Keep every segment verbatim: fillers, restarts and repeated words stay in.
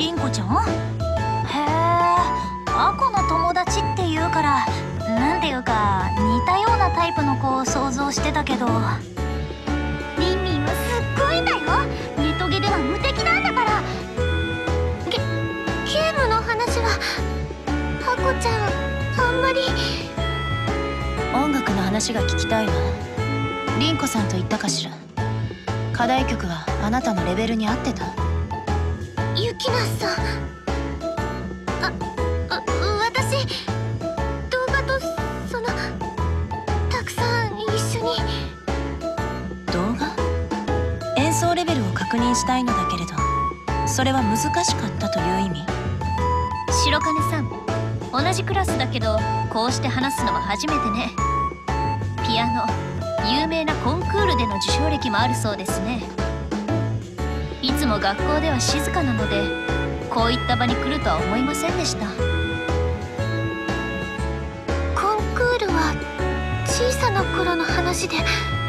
リンコちゃん？へえ、アコの友達っていうから、なんていうか似たようなタイプの子を想像してたけど。 リンリンはすっごいんだよ。ネトゲでは無敵なんだから。ゲゲームの話はアコちゃんあんまり。 音楽の話が聞きたいわ。リンコさんと言ったかしら。課題曲はあなたのレベルに合ってた？ ユキナさん、あ、あ、私動画とそのたくさん一緒に。 動画？演奏レベルを確認したいのだけれど、それは難しかったという意味？ 白金さん、同じクラスだけどこうして話すのは初めてね。ピアノ、有名なコンクールでの受賞歴もあるそうですね。いつも学校では静かなので、こういった場に来るとは思いませんでした。 コンクールは小さな頃の話で、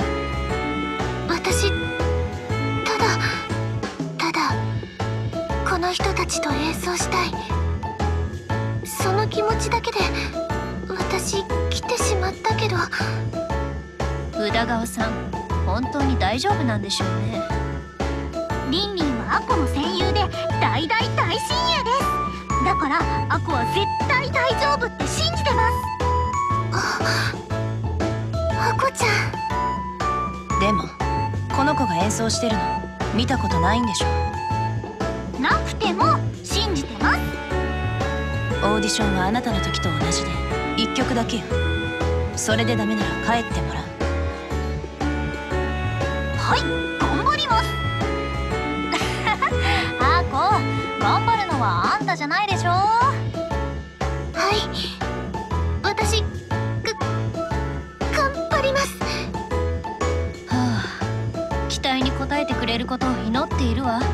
私ただただこの人たちと演奏したい、その気持ちだけで私来てしまったけど。 宇田川さん、本当に大丈夫なんでしょうね。 リンリンはアコの戦友で大大大親友です。だからアコは絶対大丈夫って信じてます。あ、アコちゃん。でもこの子が演奏してるの見たことないんでしょ？ なくても信じてます。 オーディションはあなたの時と同じでいっきょくだけよ。それでダメなら帰ってもらう。 はい、頑張ります。アコ、頑張るのはあんたじゃないでしょ。 はい、私が頑張ります。 はあ、期待に応えてくれることを祈っているわ。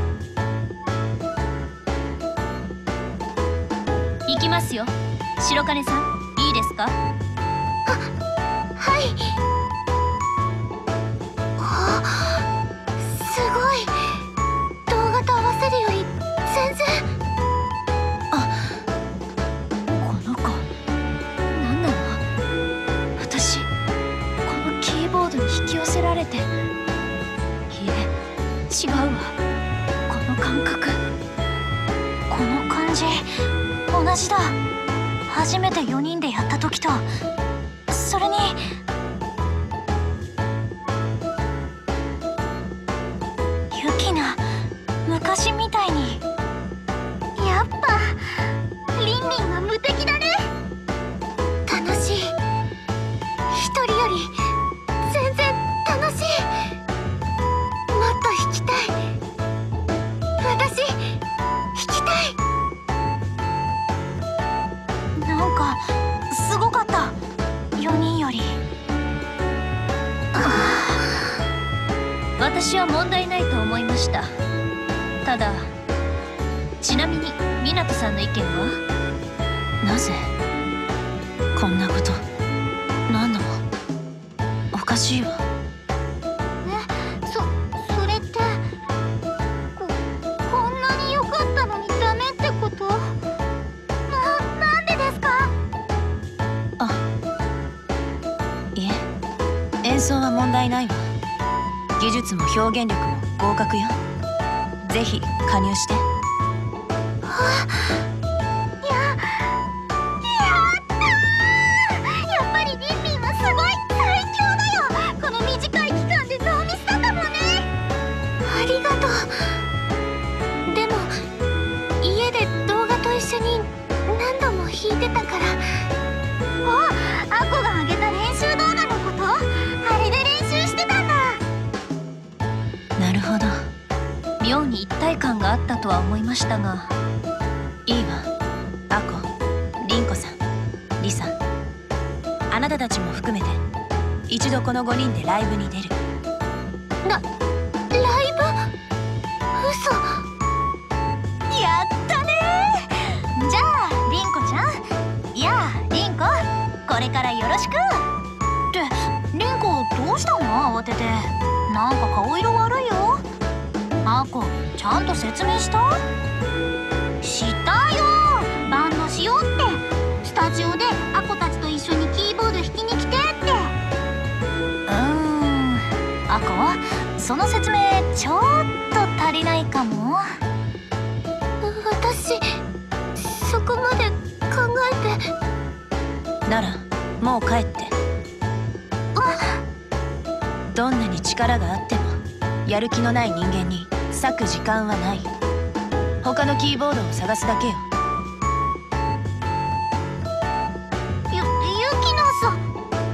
行きますよ。白金さん、いいですか？ あ、はい。あ、すごい。動画と合わせるより全然。 あ、この子何なの？私このキーボードに引き寄せられて。いえ、違うわ。この感覚、 この感じ同じだ。初めてよにんでやった時と。それにユキナ、昔みたいに。 やっぱリンリンは無敵だね。楽しい。一人より全然楽しい。もっと弾きたい。私弾きたい。 なんかすごかった、よにんより。 私は問題ないと思いました。ただ、ちなみに湊さんの意見は？ なぜこんなこと？何度も。おかしいわ。 え、そ、それってこ、こんなに良かったのにダメってこと？な、なんでですか？ あ、いえ、演奏は問題ないわ。技術も表現力も合格よ。ぜひ加入して。 はあ、や、やったー！やっぱりリンリンはすごい最強だよ。この短い期間でノーミスだったもんね。ありがとう。でも家で動画と一緒に何度も弾いてたから。お、アコが上げた練習動画のこと？あれで練習してたんだ。 なるほど。 妙に一体感があったとは思いましたが。 いいわ。アコ、リンコさん、リさん、あなたたちも含めて一度このごにんでライブに出る。 ラ、ライブ？嘘。 やったねー。じゃあリンコちゃん、いやリンコ、これからよろしく。ってリンコどうしたの？慌てて。なんか顔色悪いよ。アコ、ちゃんと説明した？ 知ったよ。バンドしようって。スタジオでアコたちと一緒にキーボード弾きに来てって。 うーん、アコ、その説明ちょっと足りないかも。 私そこまで考えて。 ならもう帰って。どんなに力があってもやる気のない人間に割く時間はない。他のキーボードを探すだけよ。 ゆ、ゆきなさん。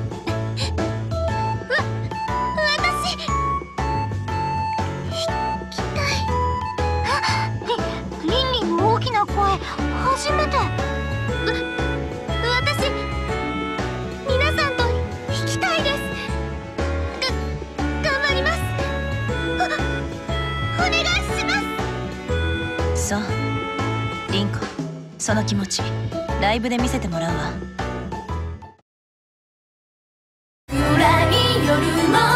わ、私弾きたい。あ、り、りんりんの大きな声初めて。私皆さんと弾きたいです。頑張ります。お、お願いします。 そう、リンコ、その気持ちライブで見せてもらうわ。 暗い夜も